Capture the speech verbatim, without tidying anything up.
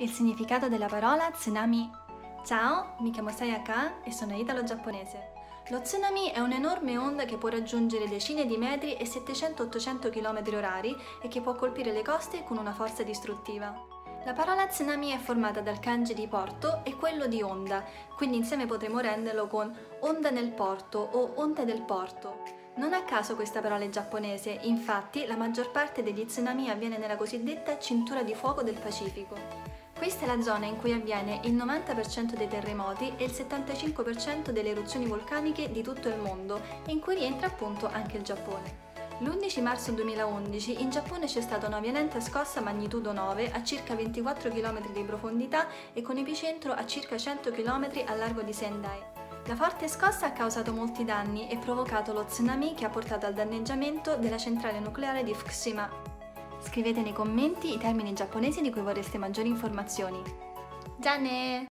Il significato della parola tsunami. Ciao, mi chiamo Sayaka e sono italo-giapponese. Lo tsunami è un'enorme onda che può raggiungere decine di metri e settecento ottocento chilometri orari e che può colpire le coste con una forza distruttiva. La parola tsunami è formata dal kanji di porto e quello di onda, quindi insieme potremo renderlo con onda nel porto o onde del porto. Non a caso questa parola è giapponese, infatti la maggior parte degli tsunami avviene nella cosiddetta cintura di fuoco del Pacifico. Questa è la zona in cui avviene il novanta per cento dei terremoti e il settantacinque per cento delle eruzioni vulcaniche di tutto il mondo e in cui rientra appunto anche il Giappone. L'undici marzo duemilaundici in Giappone c'è stata una violenta scossa magnitudo nove a circa ventiquattro chilometri di profondità e con epicentro a circa cento chilometri a largo di Sendai. La forte scossa ha causato molti danni e provocato lo tsunami che ha portato al danneggiamento della centrale nucleare di Fukushima. Scrivete nei commenti i termini giapponesi di cui vorreste maggiori informazioni. Già ne!